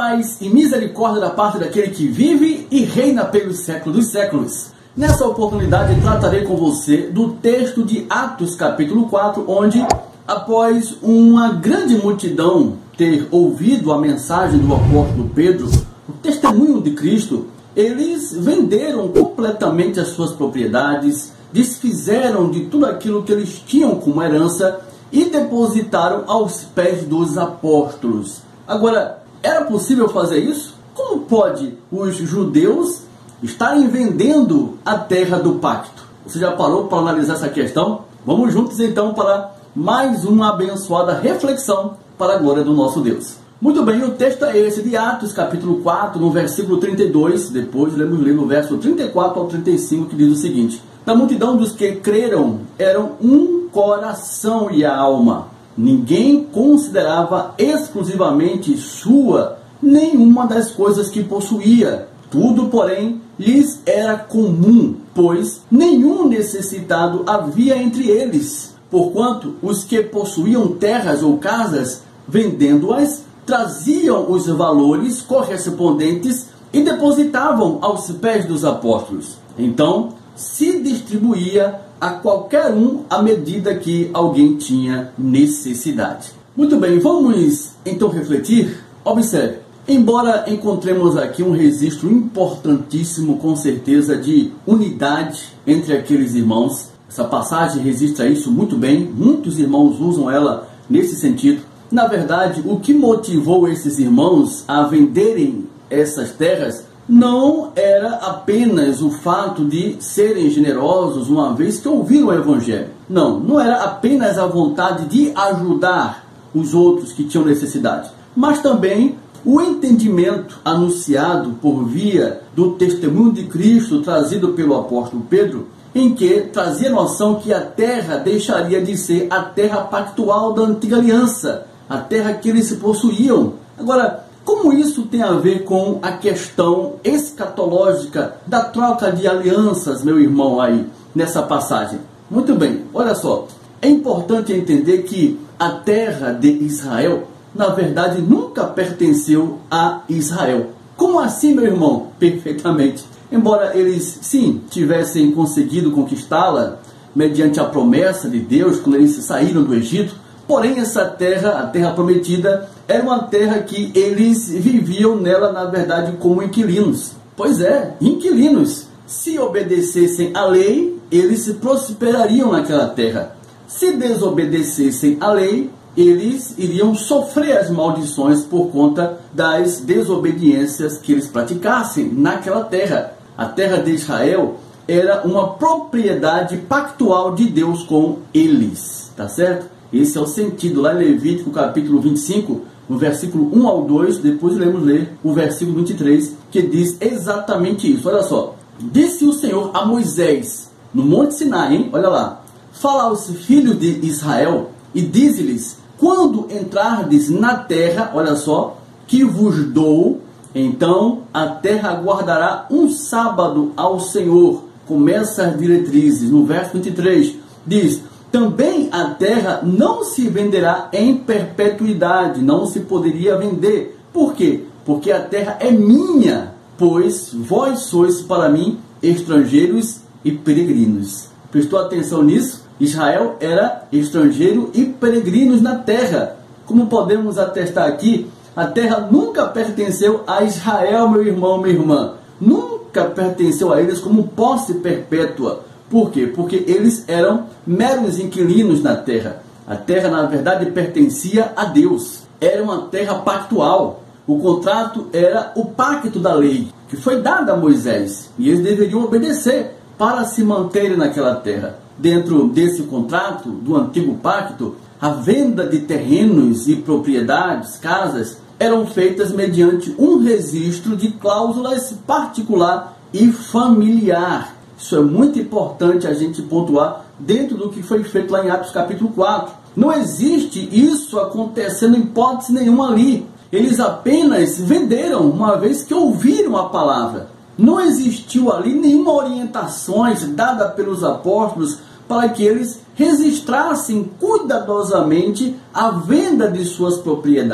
paz e misericórdia da parte daquele que vive e reina pelos séculos dos séculos. Nessa oportunidade tratarei com você do texto de Atos capítulo 4, onde, após uma grande multidão ter ouvido a mensagem do apóstolo Pedro, o testemunho de Cristo, eles venderam completamente as suas propriedades, desfizeram de tudo aquilo que eles tinham como herança e depositaram aos pés dos apóstolos. Agora, era possível fazer isso? Como pode os judeus estarem vendendo a terra do pacto? Você já parou para analisar essa questão? Vamos juntos então para mais uma abençoada reflexão para a glória do nosso Deus. Muito bem, o texto é esse de Atos capítulo 4, no versículo 32, depois vamos ler no verso 34 ao 35, que diz o seguinte: da multidão dos que creram eram um coração e alma. Ninguém considerava exclusivamente sua nenhuma das coisas que possuía. Tudo, porém, lhes era comum, pois nenhum necessitado havia entre eles. Porquanto os que possuíam terras ou casas, vendendo-as, traziam os valores correspondentes e depositavam aos pés dos apóstolos. Então, se distribuía a qualquer um à medida que alguém tinha necessidade. Muito bem, vamos então refletir? Observe, embora encontremos aqui um registro importantíssimo, com certeza, de unidade entre aqueles irmãos, essa passagem registra isso muito bem, muitos irmãos usam ela nesse sentido. Na verdade, o que motivou esses irmãos a venderem essas terras não era apenas o fato de serem generosos, uma vez que ouviram o Evangelho. Não era apenas a vontade de ajudar os outros que tinham necessidade, mas também o entendimento anunciado por via do testemunho de Cristo trazido pelo apóstolo Pedro, em que trazia a noção que a terra deixaria de ser a terra pactual da antiga aliança, a terra que eles possuíam. Agora, como isso tem a ver com a questão escatológica da troca de alianças, meu irmão, aí nessa passagem? Muito bem, olha só, é importante entender que a terra de Israel, na verdade, nunca pertenceu a Israel. Como assim, meu irmão? Perfeitamente. Embora eles, sim, tivessem conseguido conquistá-la mediante a promessa de Deus quando eles saíram do Egito, porém essa terra, a terra prometida, era uma terra que eles viviam nela, na verdade, como inquilinos. Pois é, inquilinos. Se obedecessem à lei, eles prosperariam naquela terra. Se desobedecessem à lei, eles iriam sofrer as maldições por conta das desobediências que eles praticassem naquela terra. A terra de Israel era uma propriedade pactual de Deus com eles, tá certo? Esse é o sentido lá em Levítico capítulo 25, no versículo 1 ao 2, depois iremos ler o versículo 23, que diz exatamente isso. Olha só, disse o Senhor a Moisés, no Monte Sinai, hein? Olha lá, fala aos filhos de Israel e dize-lhes: quando entrardes na terra, olha só, que vos dou, então a terra guardará um sábado ao Senhor. Começa as diretrizes. No verso 23, diz: também a terra não se venderá em perpetuidade, não se poderia vender. Por quê? Porque a terra é minha, pois vós sois para mim estrangeiros e peregrinos. Prestou atenção nisso? Israel era estrangeiro e peregrinos na terra. Como podemos atestar aqui, a terra nunca pertenceu a Israel, meu irmão, minha irmã. Nunca pertenceu a eles como posse perpétua. Por quê? Porque eles eram meros inquilinos na terra. A terra, na verdade, pertencia a Deus. Era uma terra pactual. O contrato era o pacto da lei, que foi dado a Moisés. E eles deveriam obedecer para se manterem naquela terra. Dentro desse contrato, do antigo pacto, a venda de terrenos e propriedades, casas, eram feitas mediante um registro de cláusulas particular e familiar. Isso é muito importante a gente pontuar dentro do que foi feito lá em Atos capítulo 4. Não existe isso acontecendo em hipótese nenhuma ali. Eles apenas venderam, uma vez que ouviram a palavra. Não existiu ali nenhuma orientações dada pelos apóstolos para que eles registrassem cuidadosamente a venda de suas propriedades,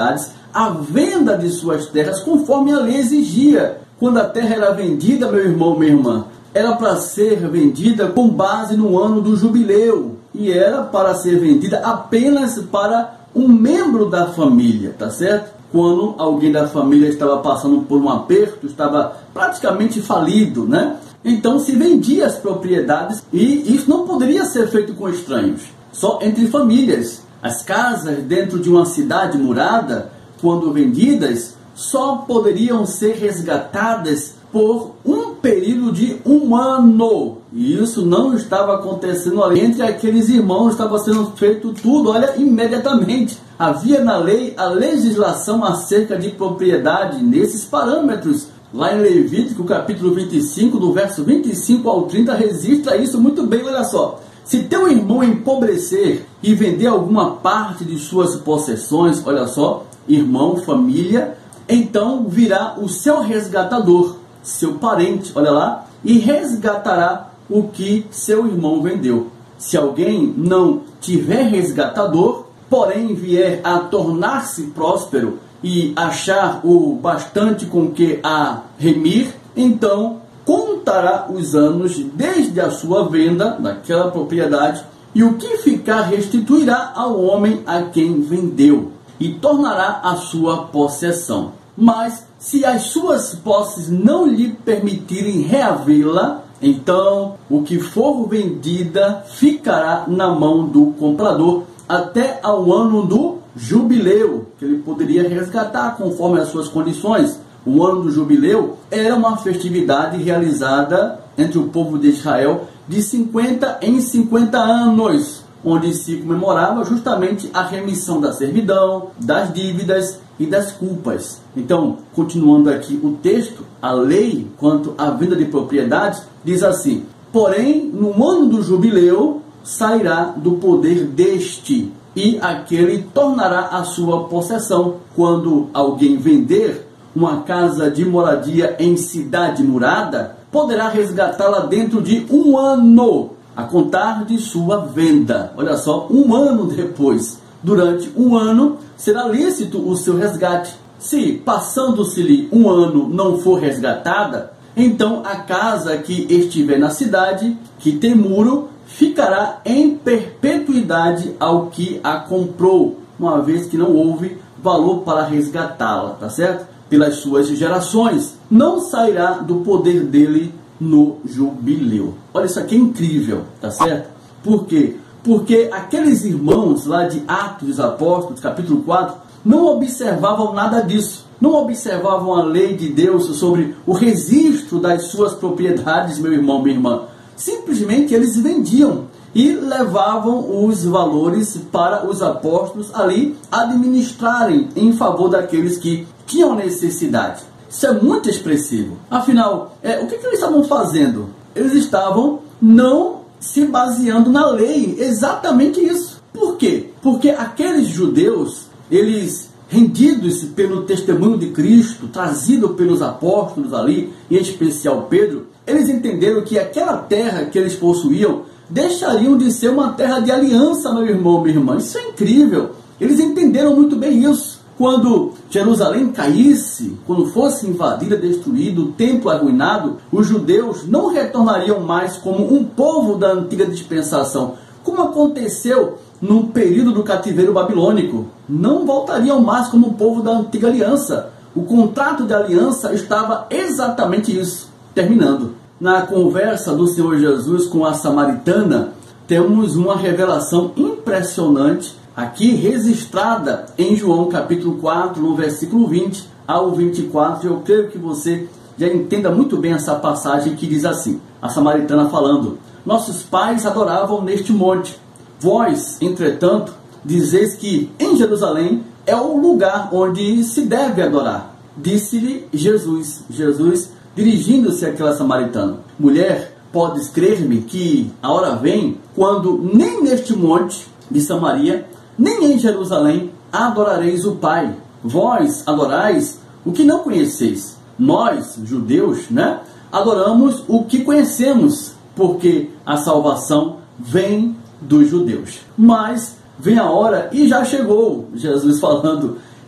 a venda de suas terras conforme a lei exigia. Quando a terra era vendida, meu irmão, minha irmã, era para ser vendida com base no ano do jubileu. E era para ser vendida apenas para um membro da família, tá certo? Quando alguém da família estava passando por um aperto, estava praticamente falido, né? Então se vendia as propriedades e isso não poderia ser feito com estranhos, só entre famílias. As casas dentro de uma cidade murada, quando vendidas, só poderiam ser resgatadas por um período de 1 ano. E isso não estava acontecendo ali. Entre aqueles irmãos estava sendo feito tudo, olha, imediatamente. Havia na lei a legislação acerca de propriedade nesses parâmetros. Lá em Levítico, capítulo 25, do verso 25 ao 30, registra isso muito bem, olha só. Se teu irmão empobrecer e vender alguma parte de suas possessões, olha só, irmão, família, então virá o seu resgatador, seu parente, olha lá, e resgatará o que seu irmão vendeu. Se alguém não tiver resgatador, porém vier a tornar-se próspero e achar o bastante com que a remir, então contará os anos desde a sua venda daquela propriedade, e o que ficar restituirá ao homem a quem vendeu, e tornará a sua possessão. Mas se as suas posses não lhe permitirem reavê-la, então o que for vendida ficará na mão do comprador até ao ano do jubileu, que ele poderia resgatar conforme as suas condições. O ano do jubileu era uma festividade realizada entre o povo de Israel de 50 em 50 anos, onde se comemorava justamente a remissão da servidão, das dívidas e das culpas. Então, continuando aqui o texto, a lei quanto à venda de propriedades diz assim: porém, no ano do jubileu sairá do poder deste, e aquele tornará a sua possessão. Quando alguém vender uma casa de moradia em cidade murada, poderá resgatá-la dentro de 1 ano, a contar de sua venda. Olha só, 1 ano depois. Durante 1 ano será lícito o seu resgate. Se, passando-se-lhe 1 ano, não for resgatada, então a casa que estiver na cidade, que tem muro, ficará em perpetuidade ao que a comprou, uma vez que não houve valor para resgatá-la, tá certo? Pelas suas gerações, não sairá do poder dele no jubileu. Olha, isso aqui é incrível, tá certo? Por quê? Porque aqueles irmãos lá de Atos dos Apóstolos, capítulo 4, não observavam nada disso. Não observavam a lei de Deus sobre o registro das suas propriedades, meu irmão, minha irmã. Simplesmente eles vendiam e levavam os valores para os apóstolos ali administrarem em favor daqueles que tinham necessidade. Isso é muito expressivo. Afinal, o que eles estavam fazendo? Eles estavam não se baseando na lei. Exatamente isso. Por quê? Porque aqueles judeus, eles rendidos pelo testemunho de Cristo, trazido pelos apóstolos ali, em especial Pedro, eles entenderam que aquela terra que eles possuíam deixariam de ser uma terra de aliança, meu irmão, minha irmã. Isso é incrível. Eles entenderam muito bem isso. Quando Jerusalém caísse, quando fosse invadida, destruído, o templo arruinado, os judeus não retornariam mais como um povo da antiga dispensação, como aconteceu no período do cativeiro babilônico. Não voltariam mais como um povo da antiga aliança. O contrato de aliança estava exatamente isso, terminando. Na conversa do Senhor Jesus com a samaritana, temos uma revelação impressionante, aqui registrada em João capítulo 4, no versículo 20 ao 24. Eu creio que você já entenda muito bem essa passagem que diz assim, a samaritana falando: nossos pais adoravam neste monte. Vós, entretanto, dizeis que em Jerusalém é o lugar onde se deve adorar. Disse-lhe Jesus, dirigindo-se àquela samaritana: mulher, podes crer-me que a hora vem quando nem neste monte de Samaria, nem em Jerusalém adorareis o Pai. Vós adorais o que não conheceis. Nós, judeus, adoramos o que conhecemos, porque a salvação vem dos judeus. Mas vem a hora, e já chegou, Jesus falando,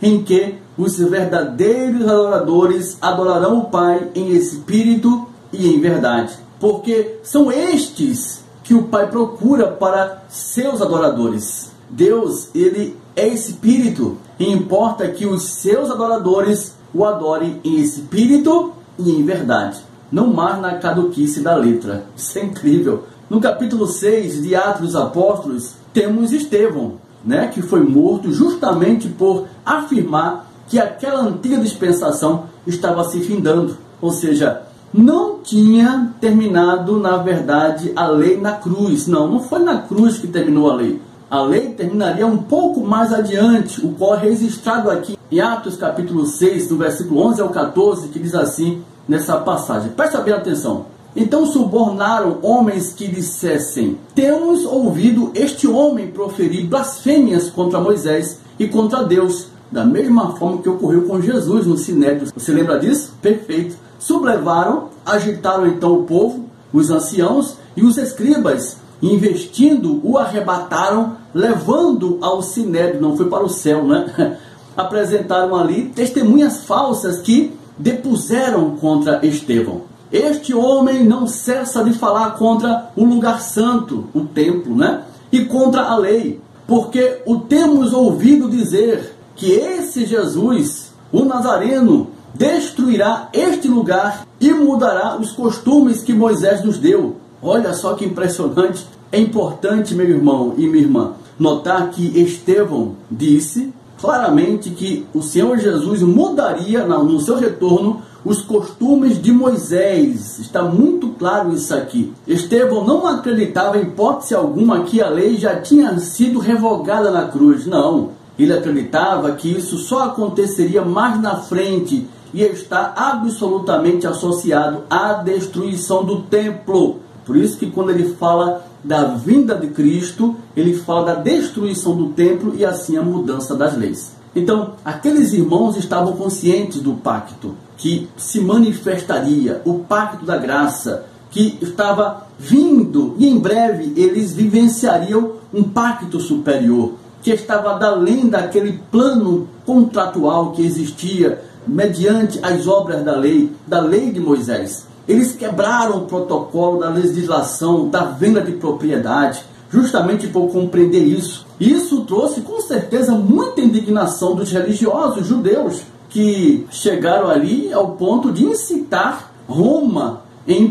em que os verdadeiros adoradores adorarão o Pai em espírito e em verdade. Porque são estes que o Pai procura para seus adoradores. Deus, ele é espírito, e importa que os seus adoradores o adorem em espírito e em verdade, não mais na caduquice da letra. Isso é incrível. No capítulo 6 de Atos dos Apóstolos, temos Estevão, que foi morto justamente por afirmar que aquela antiga dispensação estava se findando. Ou seja, não tinha terminado, na verdade, a lei na cruz. Não foi na cruz que terminou a lei. A lei terminaria um pouco mais adiante, o qual é registrado aqui em Atos capítulo 6, do versículo 11 ao 14, que diz assim, nessa passagem. Presta bem atenção. Então subornaram homens que dissessem: temos ouvido este homem proferir blasfêmias contra Moisés e contra Deus, da mesma forma que ocorreu com Jesus no Sinédrio. Você lembra disso? Perfeito. Sublevaram, agitaram então o povo, os anciãos e os escribas, investindo, o arrebataram, levando ao Sinédrio, não foi para o céu, Apresentaram ali testemunhas falsas que depuseram contra Estevão. Este homem não cessa de falar contra o lugar santo, o templo, e contra a lei, porque o temos ouvido dizer que esse Jesus, o Nazareno, destruirá este lugar e mudará os costumes que Moisés nos deu. Olha só que impressionante. É importante, meu irmão e minha irmã, notar que Estevão disse claramente que o Senhor Jesus mudaria no seu retorno os costumes de Moisés. Está muito claro isso aqui. Estevão não acreditava em hipótese alguma que a lei já tinha sido revogada na cruz. Não. Ele acreditava que isso só aconteceria mais na frente e está absolutamente associado à destruição do templo. Por isso que quando ele fala da vinda de Cristo, ele fala da destruição do templo e assim a mudança das leis. Então, aqueles irmãos estavam conscientes do pacto que se manifestaria, o pacto da graça, que estava vindo, e em breve eles vivenciariam um pacto superior, que estava além daquele plano contratual que existia mediante as obras da lei de Moisés. Eles quebraram o protocolo da legislação, da venda de propriedade, justamente por compreender isso. Isso trouxe com certeza muita indignação dos religiosos judeus, que chegaram ali ao ponto de incitar Roma em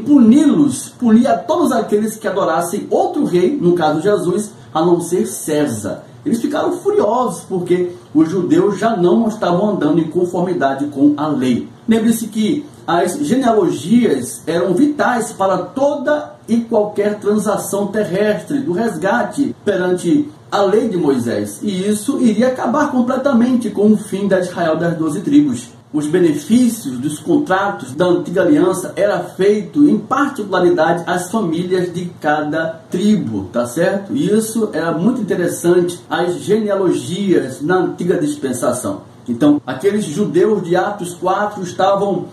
punir a todos aqueles que adorassem outro rei, no caso Jesus, a não ser César. Eles ficaram furiosos porque os judeus já não estavam andando em conformidade com a lei. Lembre-se que as genealogias eram vitais para toda e qualquer transação terrestre do resgate perante a lei de Moisés. E isso iria acabar completamente com o fim da Israel das 12 tribos. Os benefícios dos contratos da antiga aliança era feito em particularidade às famílias de cada tribo, tá certo? E isso era muito interessante, as genealogias na antiga dispensação. Então, aqueles judeus de Atos 4 estavam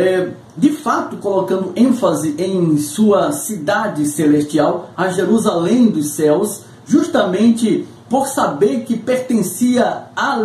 de fato colocando ênfase em sua cidade celestial, a Jerusalém dos céus, justamente por saber que pertencia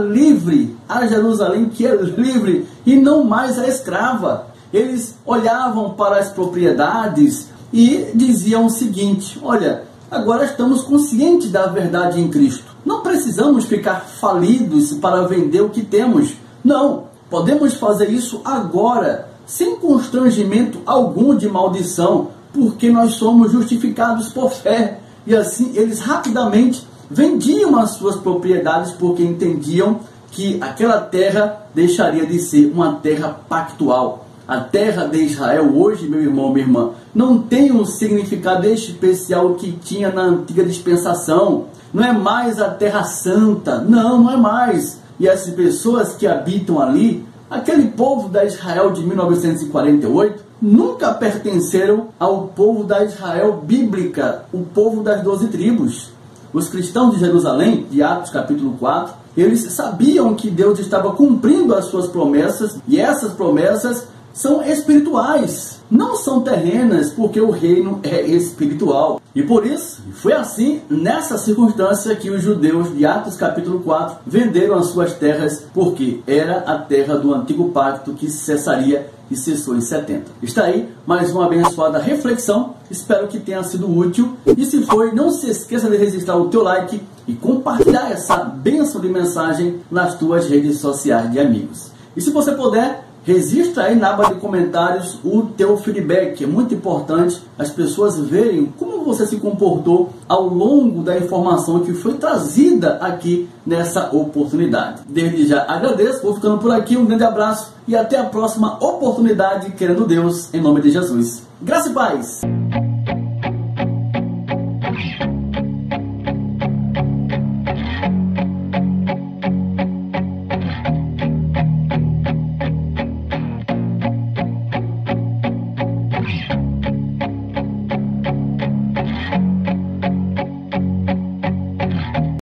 a Jerusalém que é livre e não mais a escrava. Eles olhavam para as propriedades e diziam o seguinte: olha, agora estamos conscientes da verdade em Cristo. Não precisamos ficar falidos para vender o que temos. Não, podemos fazer isso agora, sem constrangimento algum de maldição, porque nós somos justificados por fé. E assim eles rapidamente vendiam as suas propriedades, porque entendiam que aquela terra deixaria de ser uma terra pactual. A terra de Israel hoje, meu irmão, minha irmã, não tem um significado especial que tinha na antiga dispensação. Não é mais a terra santa, não é mais. E as pessoas que habitam ali, aquele povo da Israel de 1948, nunca pertenceram ao povo da Israel bíblica, o povo das 12 tribos. Os cristãos de Jerusalém, de Atos capítulo 4, eles sabiam que Deus estava cumprindo as suas promessas, e essas promessas são espirituais. não são terrenas, porque o reino é espiritual. E por isso, foi assim, nessa circunstância, que os judeus de Atos capítulo 4 venderam as suas terras, porque era a terra do antigo pacto que cessaria e cessou em 70. Está aí mais uma abençoada reflexão, espero que tenha sido útil, e se foi, não se esqueça de registrar o teu like e compartilhar essa bênção de mensagem nas tuas redes sociais de amigos. E se você puder, registra aí na aba de comentários o teu feedback, é muito importante as pessoas verem como você se comportou ao longo da informação que foi trazida aqui nessa oportunidade. Desde já agradeço, vou ficando por aqui, um grande abraço e até a próxima oportunidade, querendo Deus, em nome de Jesus. Graça e paz!